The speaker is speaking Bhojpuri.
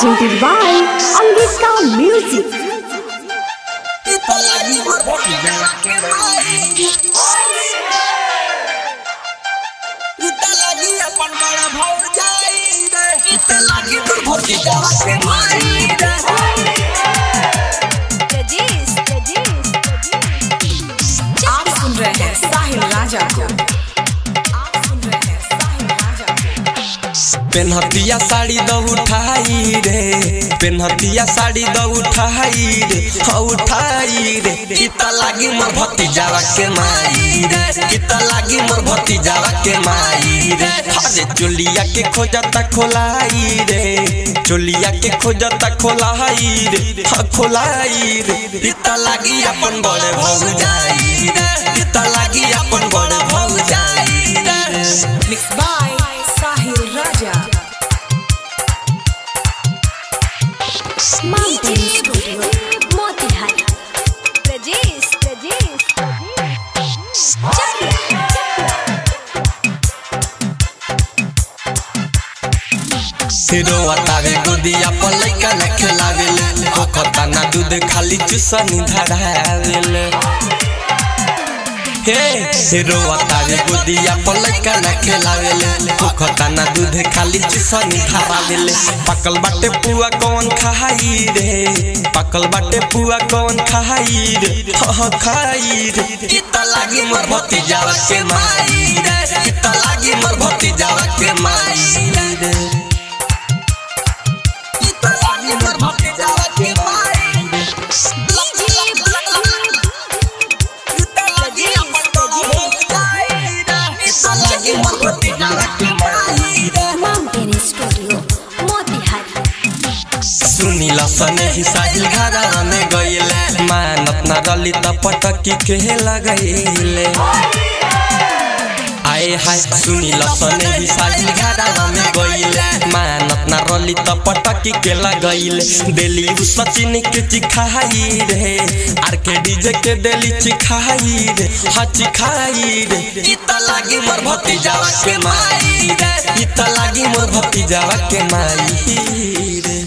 presented by Angika Music. आप सुन रहे हैं साहिल राजा को। पेन्हतिया साड़ी द उठाई रे, पेन्हतिया साड़ी द उठाई रे, उठाई रे। किता लागी मोर भतीजावा के माई रे, किता लागी मोर भतीजावा के माई रे। अरे चोलिया के खोजता खोलाई रे, चोलिया के खोजता खोलाई रे, खोलाई रे। किता लागी अपन बड़े भौजाई रे, किता लागी अपन बड़े भौजाई रे। मिक्स बाय साहिल राजा। रोतावे गोदिया पर लइका न खिलावेले, खोखता ना दूध खाली चुसनी धरावेले। हे रोतावे गोदिया पर लइका न खिलावेले, खोखता ना दूध खाली चुसनी धरावेले। पकल बाटे पुआ कौन खाई रे, पकल बाटे पुआ कौन खाई रे, खाई रे। किता लागी मोर भतीजावा के माई रे, किता लागी मोर भतीजावा के माई रे। सुनीला सने ही साहिल घरा में गईले, मानत ना रली त पटकी के लगैले। आए हाय सुनीला सने ही साहिल घरा में गईले, मानत ना रली त पटकी के लगैले। देली उ सचिन के चिखाई रे, आर के डीजे के देली चिखाई रे, चिखाई रे। किता लागी मोर भतीजावा के माई रे, किता लागी मोर भतीजावा के माई रे।